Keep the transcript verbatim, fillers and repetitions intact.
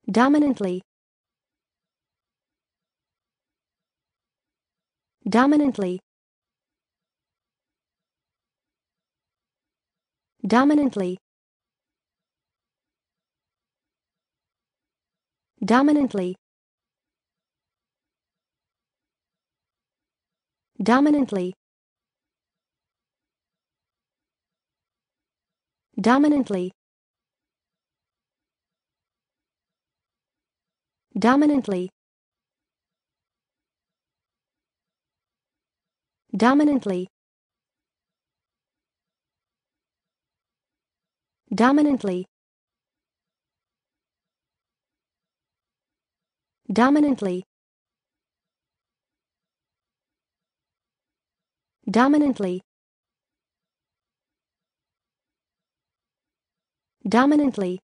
dominantly, dominantly, dominantly, dominantly, dominantly, dominantly, dominantly, dominantly, dominantly, dominantly, dominantly, dominantly,